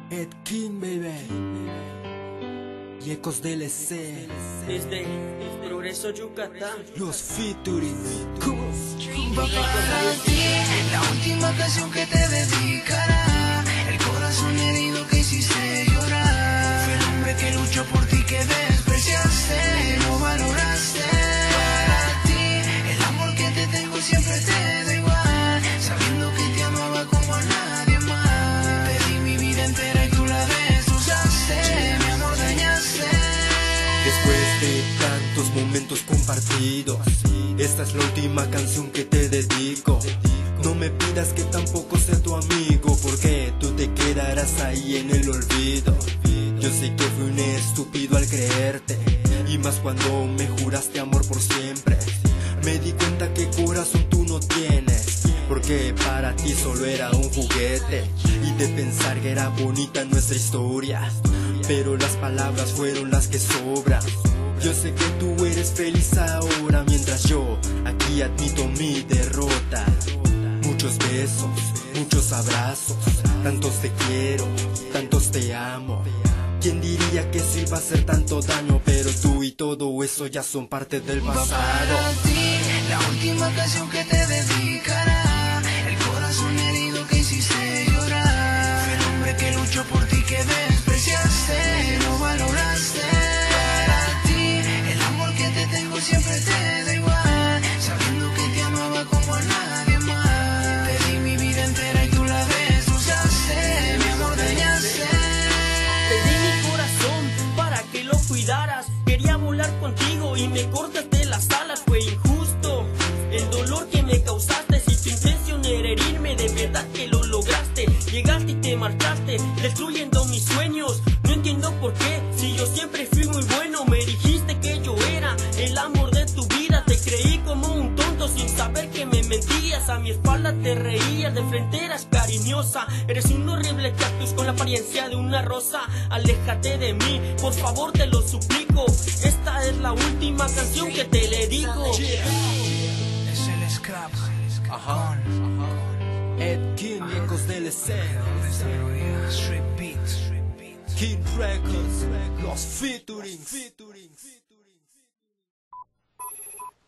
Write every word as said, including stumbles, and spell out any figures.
Ed King, baby. Y Ecos D L C. Desde Progreso, Yucatán. Los featuring. Va para ti, la última canción que te dedicará. El corazón herido que hiciste llorar. Fue el hombre que luchó por ti, que despreciaste, no valoraste. Para ti, el amor que te tengo siempre te da igual, sabiendo que te amaba como a nadie más. Te di mi vida entera y tú la destrozaste, mi amor dañaste. Después de tantos momentos compartidos, esta es la última canción que te dedico. No me pidas que tampoco sea tu amigo, porque tú te quedarás ahí en el olvido. Yo sé que fui un estúpido al creerte, y más cuando me juraste amor por siempre. Me di cuenta que corazón tú no tienes, porque para ti solo era un juguete, y de pensar que era bonita nuestra historia, pero las palabras fueron las que sobran. Yo sé que tú eres feliz ahora, mientras yo aquí admito mi derrota. Muchos besos, muchos abrazos, tantos te quiero, tantos te amo. ¿Quién diría que sí iba a hacer tanto daño? Pero tú y todo eso ya son parte del pasado. Para ti, la última canción que te dedicará. El corazón herido que hiciste llorar. Fue el hombre que luchó por ti, que despreciaste, no valoraste. Para ti, el amor que te tengo siempre te da igual, sabiendo que te amaba como a nadie más. Te di mi vida entera y tú la destrozaste, mi amor dañaste. Te di mi corazón para que lo cuidaras. Quería volar contigo y me cortaste las alas. Fue injusto el dolor que me causaste. Si tu intención era herirme, de verdad que lo lograste. Llegaste y te marchaste, destruyendo mis sueños. No entiendo por qué, si yo siempre fui muy bueno. Me dijiste que yo era el amor de tu vida. Te creí como un tonto sin saber que me mentías. A mi espalda te reías, de frente eras cariñosa. Eres un horrible cactus con la apariencia de una rosa. Aléjate de mí, por favor te lo suplico. Esta es la última canción que te le digo. Es el scrap, Ajá. Ed King y Ecos D L C. Street Beats. King Records, los featuring.